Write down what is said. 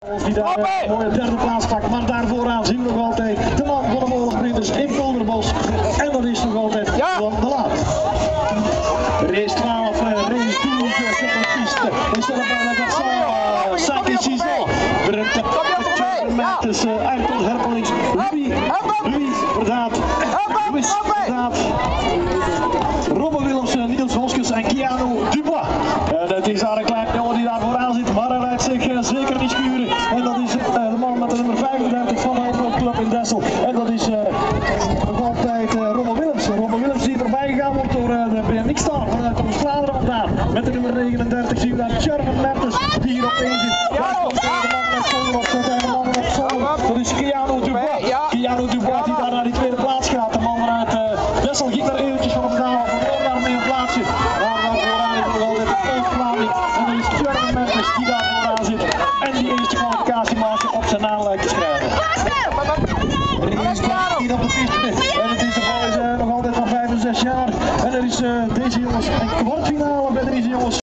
Die daar een mooie derde plaats pakt, maar daar vooraan zien we nog altijd de man van de molenprinters in Kolderbos. En dat is nog altijd Jan de Laat. Race 12, race 10, piste. Is er bijna dat Saki Cizo. Drukt de met tussen Ayrton Herpelings, Louis Verdaat, Robbe Willemsen, Niels Hoskes en Keanu Dubois. En het is daar een klein jongen die daar vooraan zit, maar hij laat zich zeker niet schuren. En dat is de man met de nummer 35 van de Club in Dessel. En dat is nog altijd Robbe Willemsen. Robbe Willemsen die voorbij gegaan wordt door de BMX-star vanuit Oost-Vlaanderen vandaan. Met de nummer 39 zien we daar Gerben Mertens die hier op 1 zit. Daar komt de man met zolder op zetten en de man met zolder. Dat is Keanu Dubois. Keanu Dubois die daar naar die tweede plaats gaat. De man vanuit Dessel ging daar eventjes van op de haal. Verloor daar mee een plaatsje. Maar dan vooraan is nog altijd de Oost-Vlaming. En dat is Gerben Mertens die daar vooraan zit. En die eerste kwalificatiemaatje op zijn naam lijkt te schrijven. Er is niet op de piste. En het is de boys nog altijd van 5 en 6 jaar. En er is deze jongens een kwartfinale bij deze jongens.